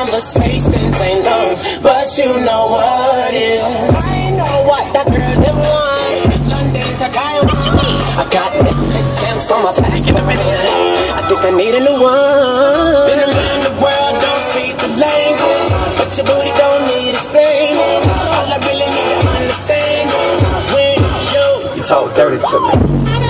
conversations ain't long, but you know what is. I know what that girl them want. London to Taiwan. What you mean? I got Netflix stamps on my passport. I think I need a new one. Been around the world, don't speak the language, but your booty don't need explaining. All I really need to understand is when you talk dirty to me.